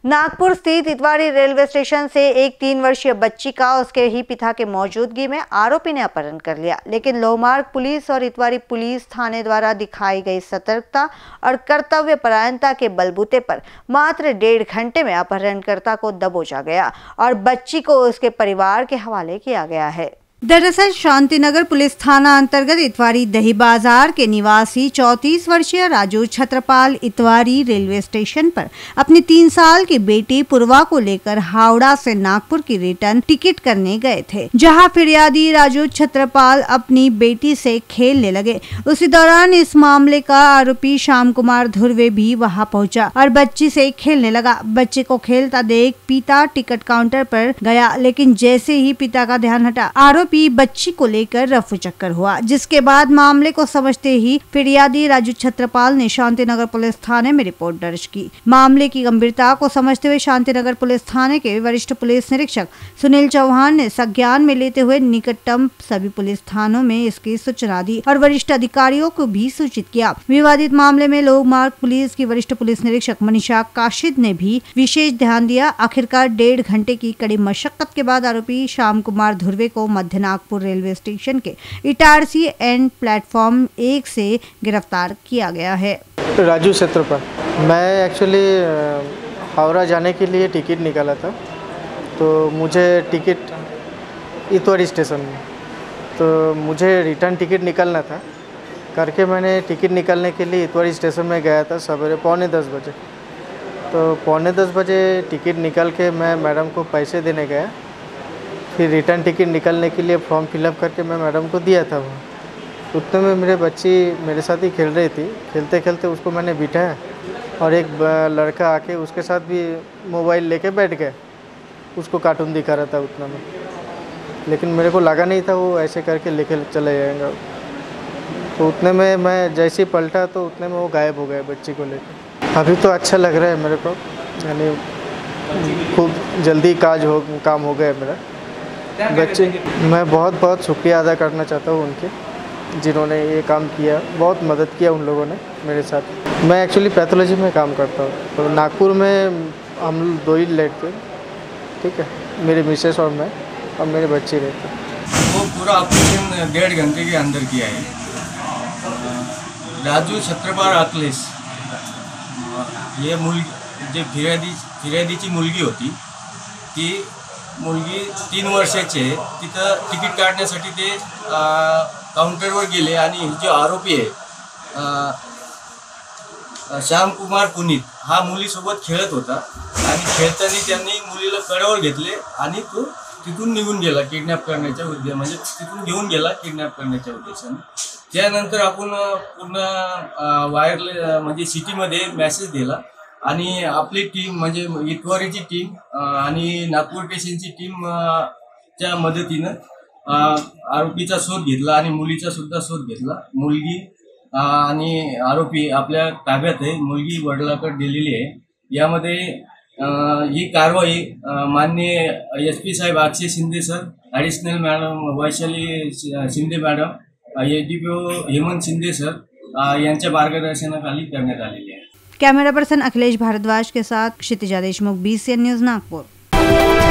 नागपुर स्थित Itwari railway station से एक 3 वर्षीय बच्ची का उसके ही पिता के मौजूदगी में आरोपी ने अपहरण कर लिया, लेकिन लोहमार्ग पुलिस और इतवारी पुलिस थाने द्वारा दिखाई गई सतर्कता और कर्तव्यपरायणता के बलबूते पर मात्र 1.5 घंटे में अपहरणकर्ता को दबोचा गया और बच्ची को उसके परिवार के हवाले किया गया है। दरअसल शांतिनगर पुलिस थाना अंतर्गत इतवारी दही बाजार के निवासी 34 वर्षीय राजू छत्रपाल इतवारी रेलवे स्टेशन पर अपनी 3 साल की बेटी पूर्वा को लेकर हावड़ा से नागपुर की रिटर्न टिकट करने गए थे, जहां फिरियादी राजू छत्रपाल अपनी बेटी से खेलने लगे। उसी दौरान इस मामले का आरोपी श्याम कुमार धुर्वे भी वहां पहुंचा और बच्ची से खेलने लगा। बच्चे को खेलता देख पिता टिकट काउंटर पर गया, लेकिन जैसे ही पिता का ध्यान हटा आरोपी बच्ची को लेकर रफू चक्कर हुआ, जिसके बाद मामले को समझते ही फिरियादी राजू छत्रपाल ने शांतिनगर पुलिस थाने में रिपोर्ट दर्ज की। मामले की गंभीरता को समझते हुए शांतिनगर पुलिस थाने के वरिष्ठ पुलिस निरीक्षक सुनील चौहान ने संज्ञान में लेते हुए निकटतम सभी पुलिस थानों में इसकी सूचना दी और वरिष्ठ अधिकारियों को भी सूचित किया। विवादित मामले में लोहमार्ग पुलिस की वरिष्ठ पुलिस निरीक्षक मनीषा काशिद ने भी विशेष ध्यान दिया। आखिरकार 1.5 घंटे की कड़ी मशक्कत के बाद आरोपी श्याम कुमार धुर्वे को मध्य नागपुर रेलवे स्टेशन के इटारसी एंड प्लेटफॉर्म 1 से गिरफ्तार किया गया है। राजू छत्रपाल, मैं एक्चुअली हावड़ा जाने के लिए टिकट निकाला था, तो मुझे टिकट इतवारी स्टेशन में, तो मुझे रिटर्न टिकट निकालना था करके मैंने टिकट निकालने के लिए इतवारी स्टेशन में गया था सवेरे 9:45 बजे। तो 9:45 बजे टिकट निकाल के मैं मैडम को पैसे देने गया, फिर रिटर्न टिकट निकालने के लिए फॉर्म फिलअप करके मैं मैडम को दिया था। वो उतने में मेरे बच्ची मेरे साथ ही खेल रही थी। खेलते खेलते उसको मैंने बिठाया और एक लड़का आके उसके साथ भी मोबाइल लेके बैठ गया, उसको कार्टून दिखा रहा था उतना में, लेकिन मेरे को लगा नहीं था वो ऐसे करके लेके चले जाएंगे। तो उतने में मैं जैसे ही पलटा तो उतने में वो गायब हो गया बच्ची को लेकर। अभी तो अच्छा लग रहा है मेरे को, यानी खूब जल्दी काम हो गया मेरा। बच्चे, मैं बहुत बहुत शुक्रिया अदा करना चाहता हूँ उनके, जिन्होंने ये काम किया, बहुत मदद किया उन लोगों ने मेरे साथ। मैं एक्चुअली पैथोलॉजी में काम करता हूँ, तो नागपुर में हम 2 ही रहते, ठीक है, मेरे मिसेस और मैं और मेरे बच्चे रहते। वो पूरा ऑपरेशन 1.5 घंटे के अंदर किया है। राजू छत्रपाल अखिलेश, ये मुलगी जे फिर्यादीची मुलगी होती, ती मुलगी 3 वर्षाची आहे। तिथं तिकीट काढण्यासाठी ते काउंटरवर गेले आणि जो आरोपी आहे श्याम कुमार पुनीत हा मुलीसोबत खेळत होता आणि खेळताना त्यांनी मुलीला कड्यावर घेतले आणि तो तिथून निघून गेला किडनॅप करण्याच्या उद्देशाने, म्हणजे तिथून घेऊन गेला किडनॅप करण्याच्या उद्देशाने। त्यानंतर आपण पूर्ण वायरलेस म्हणजे सिटीमध्ये मेसेज दिला आणि आपली टीम म्हणजे इतवारीची टीम आणि नागपूर स्टेशनची टीम च्या मदतीनं आरोपीचा शोध घेतला आणि मुलीचा सुद्धा शोध घेतला। मुलगी आणि आरोपी आपल्या ताब्यात आहे, मुलगी वडिलांकडे दिलेली आहे। यामध्ये ही कारवाई माननीय SP साहेब Akshay Shinde sir, additional madam Vaishali Shinde madam, ADPO Hemant Shinde sir यांच्या मार्गदर्शनाखाली करण्यात आलेली आहे। कैमरा पर्सन अखिलेश भारद्वाज के साथ क्षितिजा देशमुख, BCN न्यूज नागपुर।